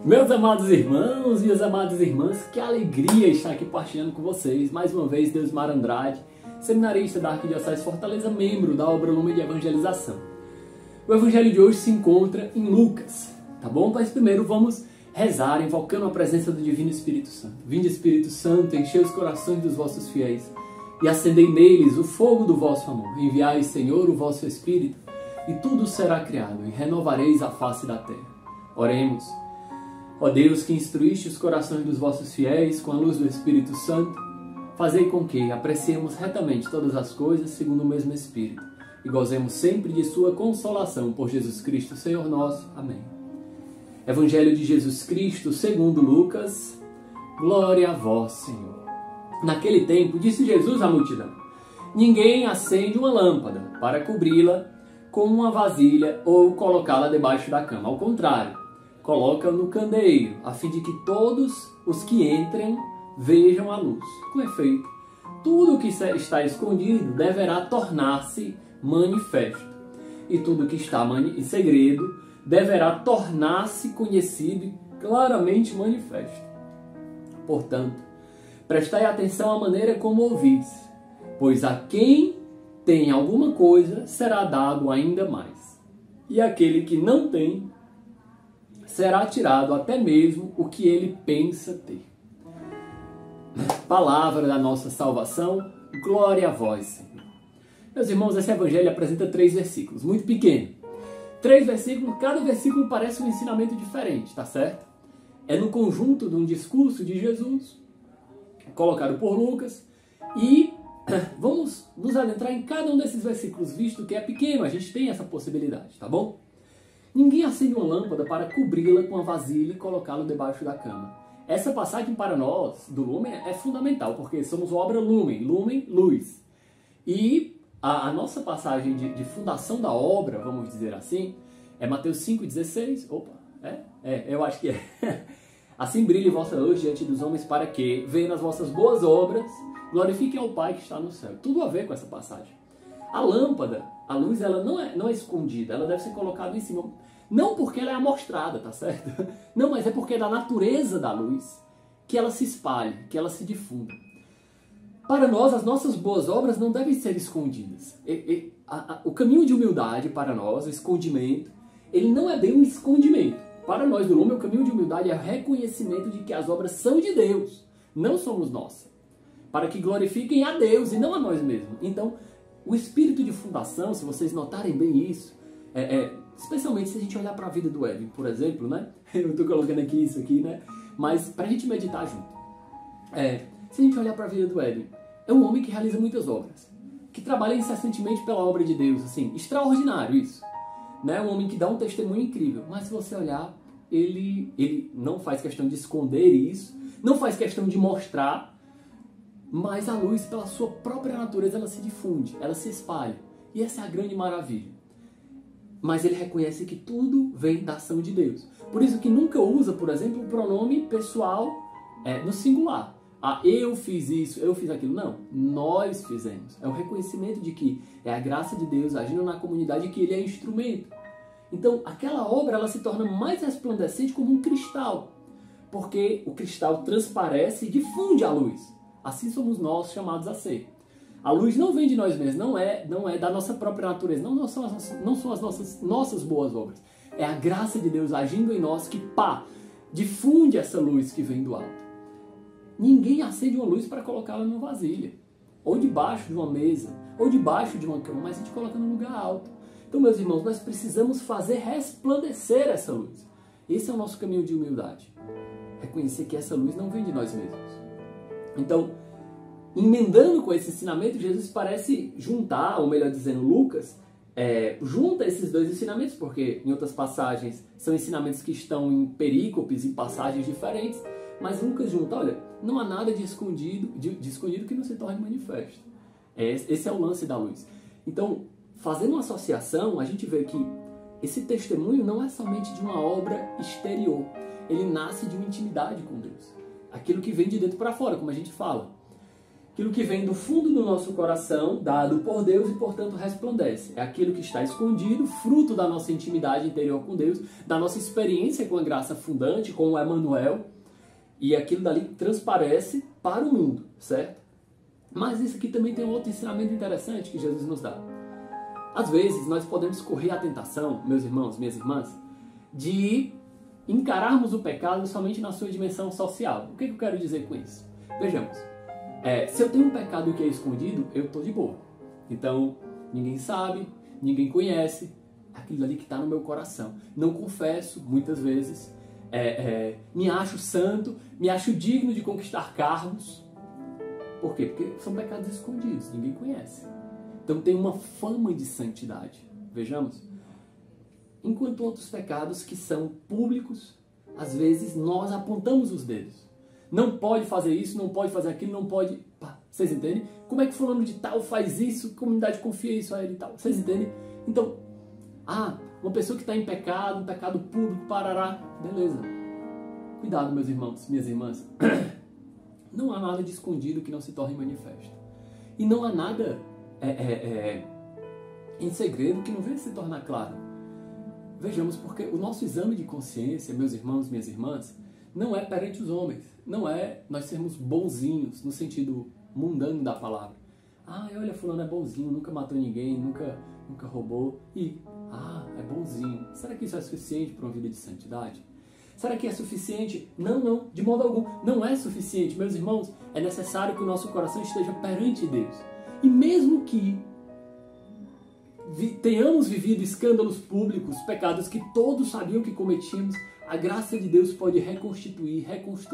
Meus amados irmãos, minhas amadas irmãs, que alegria estar aqui partilhando com vocês. Mais uma vez, Deusmar Andrade, seminarista da Arquidiocese Fortaleza, membro da obra Lumen de Evangelização. O evangelho de hoje se encontra em Lucas, tá bom? Mas primeiro vamos rezar, invocando a presença do Divino Espírito Santo. Vinde, Espírito Santo, enchei os corações dos vossos fiéis e acendei neles o fogo do vosso amor. Enviai, Senhor, o vosso Espírito, e tudo será criado, e renovareis a face da terra. Oremos. Ó Deus, que instruíste os corações dos vossos fiéis com a luz do Espírito Santo, fazei com que apreciemos retamente todas as coisas segundo o mesmo Espírito e gozemos sempre de sua consolação por Jesus Cristo, Senhor nosso. Amém. Evangelho de Jesus Cristo segundo Lucas. Glória a vós, Senhor. Naquele tempo, disse Jesus à multidão: ninguém acende uma lâmpada para cobri-la com uma vasilha ou colocá-la debaixo da cama. Ao contrário, coloca no candeeiro, a fim de que todos os que entrem vejam a luz. Com efeito, tudo o que está escondido deverá tornar-se manifesto, e tudo o que está em segredo deverá tornar-se conhecido e claramente manifesto. Portanto, prestai atenção à maneira como ouvis, pois a quem tem alguma coisa será dado ainda mais, e aquele que não tem será tirado até mesmo o que ele pensa ter. Palavra da nossa salvação, glória a vós, Senhor. Meus irmãos, esse evangelho apresenta 3 versículos, muito pequeno. 3 versículos, cada versículo parece um ensinamento diferente, tá certo? É no conjunto de um discurso de Jesus, colocado por Lucas, e vamos nos adentrar em cada um desses versículos, visto que é pequeno, a gente tem essa possibilidade, tá bom? Ninguém acende uma lâmpada para cobri-la com uma vasilha e colocá-la debaixo da cama. Essa passagem para nós, do Lumen, é fundamental, porque somos obra Lumen, Lumen, luz. E a nossa passagem de fundação da obra, vamos dizer assim, é Mateus 5,16. Opa, eu acho que é. Assim brilhe vossa luz diante dos homens para que, vendo as vossas boas obras, glorifiquem ao Pai que está no céu. Tudo a ver com essa passagem. A lâmpada, a luz, ela não é escondida, ela deve ser colocada em cima. Não porque ela é amostrada, tá certo? Não, mas é porque é da natureza da luz que ela se espalhe, que ela se difunda. Para nós, as nossas boas obras não devem ser escondidas. O caminho de humildade para nós, o escondimento, ele não é bem um escondimento. Para nós do Lumen, o caminho de humildade é o reconhecimento de que as obras são de Deus, não somos nossas. Para que glorifiquem a Deus e não a nós mesmos. Então, o espírito de fundação, se vocês notarem bem isso, especialmente se a gente olhar para a vida do Edwin, por exemplo, né? Eu estou colocando isso aqui, né? Mas para a gente meditar junto. Se a gente olhar para a vida do Edwin, é um homem que realiza muitas obras, que trabalha incessantemente pela obra de Deus, assim, extraordinário isso. Né? Um homem que dá um testemunho incrível, mas se você olhar, ele não faz questão de esconder isso, não faz questão de mostrar, mas a luz, pela sua própria natureza, ela se difunde, ela se espalha. E essa é a grande maravilha. Mas ele reconhece que tudo vem da ação de Deus. Por isso que nunca usa, por exemplo, o pronome pessoal no singular. Ah, eu fiz isso, eu fiz aquilo. Não, nós fizemos. É o reconhecimento de que é a graça de Deus agindo na comunidade e que ele é instrumento. Então, aquela obra ela se torna mais resplandecente como um cristal. Porque o cristal transparece e difunde a luz. Assim somos nós chamados a ser. A luz não vem de nós mesmos, não é da nossa própria natureza, não são as nossas boas obras. É a graça de Deus agindo em nós que, difunde essa luz que vem do alto. Ninguém acende uma luz para colocá-la numa vasilha, ou debaixo de uma mesa, ou debaixo de uma cama, mas a gente coloca num lugar alto. Então, meus irmãos, nós precisamos fazer resplandecer essa luz. Esse é o nosso caminho de humildade. Reconhecer que essa luz não vem de nós mesmos. Então, emendando com esse ensinamento, Jesus parece juntar, ou melhor dizendo, Lucas, junta esses 2 ensinamentos, porque em outras passagens são ensinamentos que estão em perícopes, em passagens diferentes, mas Lucas junta, olha, não há nada de escondido que não se torne manifesto. Esse é o lance da luz. Então, fazendo uma associação, a gente vê que esse testemunho não é somente de uma obra exterior, ele nasce de uma intimidade com Deus. Aquilo que vem de dentro para fora, como a gente fala. Aquilo que vem do fundo do nosso coração, dado por Deus e, portanto, resplandece. É aquilo que está escondido, fruto da nossa intimidade interior com Deus, da nossa experiência com a graça fundante, com o Emmanuel, e aquilo dali transparece para o mundo, certo? Mas isso aqui também tem um outro ensinamento interessante que Jesus nos dá. Às vezes, nós podemos correr à tentação, meus irmãos, minhas irmãs, de encararmos o pecado somente na sua dimensão social. O que eu quero dizer com isso? Vejamos. Se eu tenho um pecado que é escondido, eu estou de boa. Então, ninguém sabe, ninguém conhece aquilo ali que está no meu coração. Não confesso, muitas vezes. Me acho santo, me acho digno de conquistar cargos. Por quê? Porque são pecados escondidos, ninguém conhece. Então tem uma fama de santidade. Vejamos. Enquanto outros pecados que são públicos, às vezes nós apontamos os dedos. Não pode fazer isso, não pode fazer aquilo, não pode... Pá, vocês entendem? Como é que fulano de tal faz isso, a comunidade confia isso a ele e tal? Vocês entendem? Então, uma pessoa que está em pecado, um pecado público, parará, beleza. Cuidado, meus irmãos, minhas irmãs. Não há nada de escondido que não se torne manifesto. E não há nada em segredo que não venha se tornar claro. Vejamos, porque o nosso exame de consciência, meus irmãos, minhas irmãs, não é perante os homens. Não é nós sermos bonzinhos, no sentido mundano da palavra. Olha, fulano é bonzinho, nunca matou ninguém, nunca roubou. É bonzinho. Será que isso é suficiente para uma vida de santidade? Será que é suficiente? Não, de modo algum. Não é suficiente, meus irmãos. É necessário que o nosso coração esteja perante Deus. E mesmo que tenhamos vivido escândalos públicos, pecados que todos sabiam que cometíamos, a graça de Deus pode reconstruir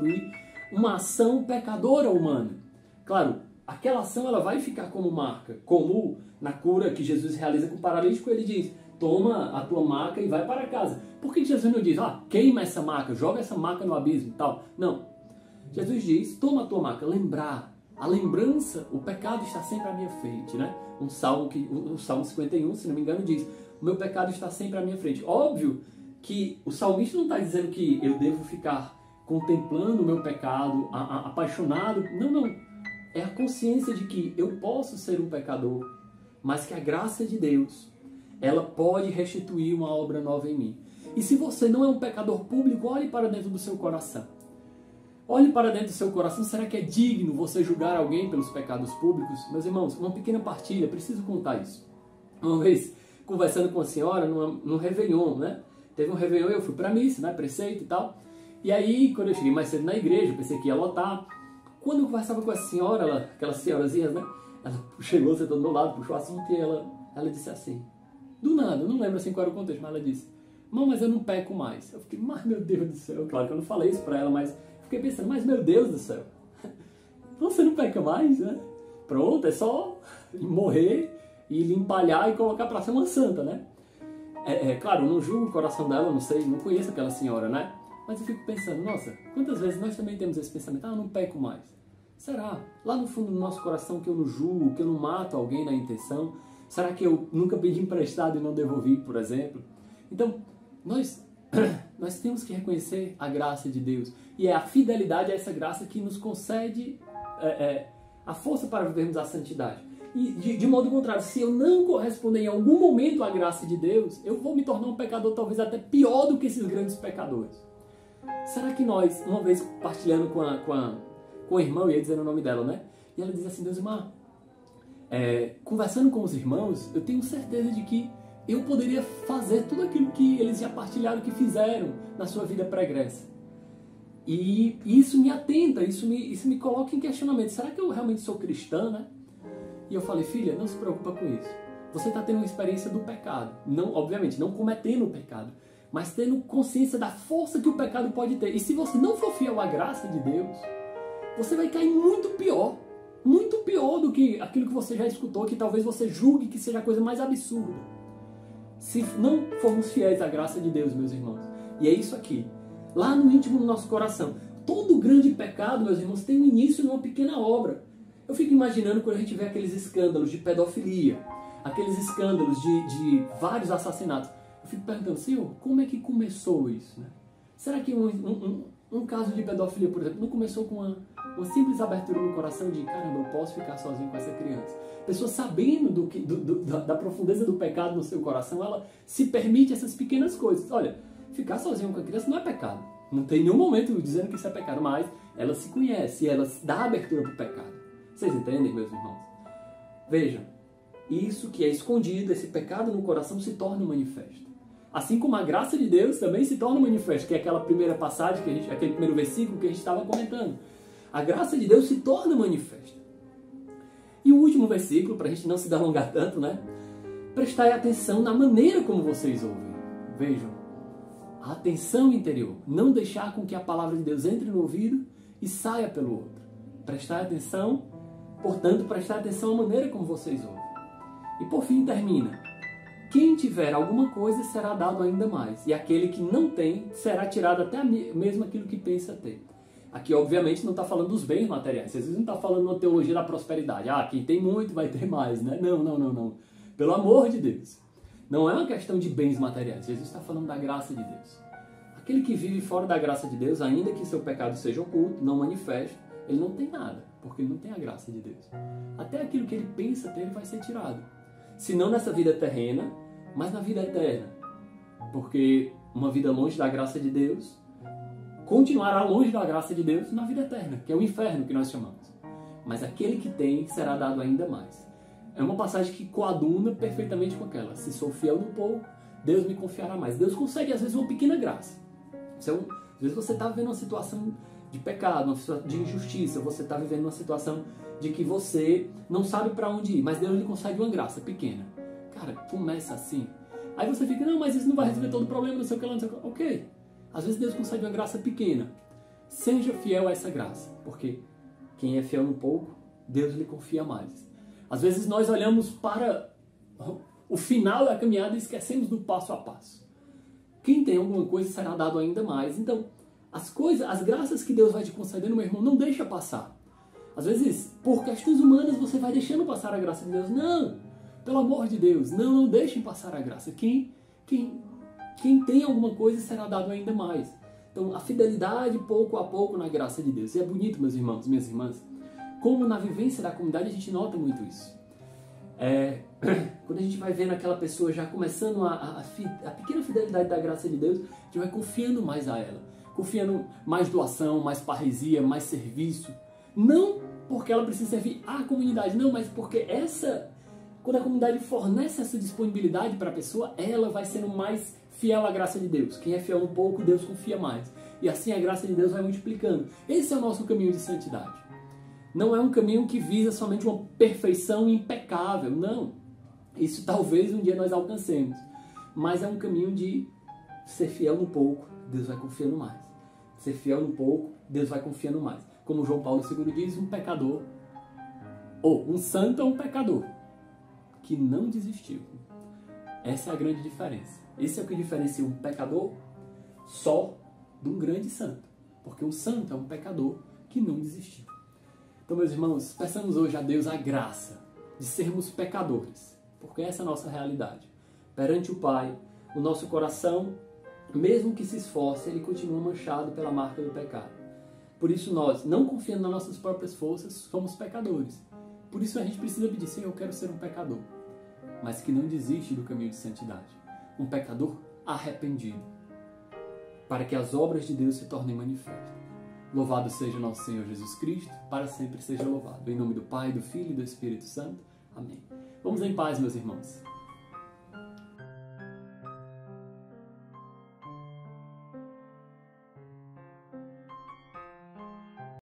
uma ação pecadora humana. Claro, aquela ação ela vai ficar como marca, como na cura que Jesus realiza com o paralítico, ele diz: toma a tua maca e vai para casa. Por que Jesus não diz, queima essa maca, joga essa maca no abismo e tal? Não. Jesus diz, toma a tua maca, a lembrança, o pecado está sempre à minha frente, né? O Salmo 51, se não me engano, diz, o meu pecado está sempre à minha frente. Óbvio que o salmista não está dizendo que eu devo ficar contemplando o meu pecado, apaixonado. Não. É a consciência de que eu posso ser um pecador, mas que a graça de Deus, ela pode restituir uma obra nova em mim. E se você não é um pecador público, olhe para dentro do seu coração. Olhe para dentro do seu coração. Será que é digno você julgar alguém pelos pecados públicos? Meus irmãos, uma pequena partilha, preciso contar isso. Uma vez, conversando com a senhora num Réveillon, né? Teve um Réveillon e eu fui para a missa, né? Preceito e tal. E aí, quando eu cheguei mais cedo na igreja, pensei que ia lotar. Quando eu conversava com a senhora, aquelas senhorazinhas, né? Ela chegou, sentou do meu lado, puxou o assunto e ela disse assim, do nada, eu não lembro assim qual era o contexto, mas ela disse, mas eu não peco mais. Eu fiquei, mas meu Deus do céu, claro que eu não falei isso para ela, mas fiquei pensando, mas meu Deus do céu, você não peca mais, né? Pronto, é só morrer e lhe empalhar e colocar para ser uma santa, né? Claro, eu não julgo o coração dela, eu não sei, não conheço aquela senhora, né? Mas eu fico pensando, nossa, quantas vezes nós também temos esse pensamento, eu não peco mais. Será? Lá no fundo do nosso coração que eu não julgo, que eu não mato alguém na intenção? Será que eu nunca pedi emprestado e não devolvi, por exemplo? Então, nós temos que reconhecer a graça de Deus. E é a fidelidade a essa graça que nos concede a força para vivermos a santidade. E de modo contrário, se eu não corresponder em algum momento à graça de Deus, eu vou me tornar um pecador talvez até pior do que esses grandes pecadores. Será que nós, uma vez partilhando com a irmã, eu ia dizer o nome dela, né? E ela diz assim, Deus, irmã, conversando com os irmãos, eu tenho certeza de que eu poderia fazer tudo aquilo que eles já partilharam, que fizeram na sua vida pregressa. E isso me atenta, isso me coloca em questionamento. Será que eu realmente sou cristã, né? E eu falei, filha, não se preocupa com isso. Você está tendo uma experiência do pecado. Não, obviamente, não cometendo o pecado, mas tendo consciência da força que o pecado pode ter. E se você não for fiel à graça de Deus, você vai cair muito pior do que aquilo que você já escutou, que talvez você julgue que seja a coisa mais absurda. Se não formos fiéis à graça de Deus, meus irmãos. E é isso aqui. Lá no íntimo do nosso coração. Todo grande pecado, meus irmãos, tem um início numa pequena obra. Eu fico imaginando quando a gente vê aqueles escândalos de pedofilia, aqueles escândalos de vários assassinatos. Eu fico perguntando, Senhor, como é que começou isso, né? Será que Um caso de pedofilia, por exemplo, não começou com uma simples abertura no coração de caramba, eu posso ficar sozinho com essa criança. A pessoa sabendo da profundeza do pecado no seu coração, ela se permite essas pequenas coisas. Olha, ficar sozinho com a criança não é pecado. Não tem nenhum momento dizendo que isso é pecado, mas ela se conhece, ela dá abertura para o pecado. Vocês entendem, meus irmãos? Vejam, isso que é escondido, esse pecado no coração se torna manifesto. Assim como a graça de Deus também se torna manifesta, que é aquela primeira passagem, aquele primeiro versículo que a gente estava comentando. A graça de Deus se torna manifesta. E o último versículo, para a gente não se alongar tanto, né? Prestai atenção na maneira como vocês ouvem. Vejam, a atenção interior. Não deixar com que a palavra de Deus entre no ouvido e saia pelo outro. Prestar atenção, portanto, prestar atenção à maneira como vocês ouvem. E por fim termina. Quem tiver alguma coisa será dado ainda mais, e aquele que não tem será tirado até mesmo aquilo que pensa ter. Aqui, obviamente, não está falando dos bens materiais. Às vezes não está falando uma teologia da prosperidade. Ah, quem tem muito vai ter mais, né? Não. Pelo amor de Deus. Não é uma questão de bens materiais. Jesus está falando da graça de Deus. Aquele que vive fora da graça de Deus, ainda que seu pecado seja oculto, não manifesto, ele não tem nada, porque ele não tem a graça de Deus. Até aquilo que ele pensa ter, ele vai ser tirado. Se não nessa vida terrena, mas na vida eterna. Porque uma vida longe da graça de Deus continuará longe da graça de Deus na vida eterna, que é o inferno que nós chamamos. Mas aquele que tem será dado ainda mais. É uma passagem que coaduna perfeitamente com aquela. Se sou fiel no pouco, Deus me confiará mais. Deus consegue, às vezes, uma pequena graça. Às vezes você está vivendo uma situação de pecado, uma situação de injustiça, você está vivendo uma situação de que você não sabe para onde ir, mas Deus lhe concede uma graça pequena. Cara, começa assim. Aí você fica, não, mas isso não vai resolver todo o problema, não sei o que lá, não sei o que. Ok. Às vezes Deus concede uma graça pequena. Seja fiel a essa graça, porque quem é fiel no pouco, Deus lhe confia mais. Às vezes nós olhamos para o final da caminhada e esquecemos do passo a passo. Quem tem alguma coisa será dado ainda mais. Então, as graças que Deus vai te concedendo, meu irmão, não deixa passar. Às vezes, por questões humanas, você vai deixando passar a graça de Deus. Não! Pelo amor de Deus, não deixem passar a graça. Quem tem alguma coisa será dado ainda mais. Então, a fidelidade pouco a pouco na graça de Deus. E é bonito, meus irmãos, minhas irmãs, como na vivência da comunidade a gente nota muito isso. Quando a gente vai vendo aquela pessoa já começando a pequena fidelidade da graça de Deus, a gente vai confiando mais a ela. Confiando mais doação, mais parresia, mais serviço. Não porque ela precisa servir à comunidade, não, mas porque quando a comunidade fornece essa disponibilidade para a pessoa, ela vai sendo mais fiel à graça de Deus. Quem é fiel um pouco, Deus confia mais. E assim a graça de Deus vai multiplicando. Esse é o nosso caminho de santidade. Não é um caminho que visa somente uma perfeição impecável, não. Isso talvez um dia nós alcancemos. Mas é um caminho de ser fiel no pouco, Deus vai confiando mais. Ser fiel no pouco, Deus vai confiando mais. Como João Paulo II diz, um pecador, ou um santo é um pecador que não desistiu. Essa é a grande diferença. Esse é o que diferencia um pecador só de um grande santo. Porque um santo é um pecador que não desistiu. Então, meus irmãos, peçamos hoje a Deus a graça de sermos pecadores. Porque essa é a nossa realidade. Perante o Pai, o nosso coração, mesmo que se esforce, ele continua manchado pela marca do pecado. Por isso nós, não confiando nas nossas próprias forças, somos pecadores. Por isso a gente precisa pedir, Senhor, eu quero ser um pecador, mas que não desiste do caminho de santidade. Um pecador arrependido, para que as obras de Deus se tornem manifestas. Louvado seja nosso Senhor Jesus Cristo, para sempre seja louvado. Em nome do Pai, do Filho e do Espírito Santo. Amém. Vamos em paz, meus irmãos.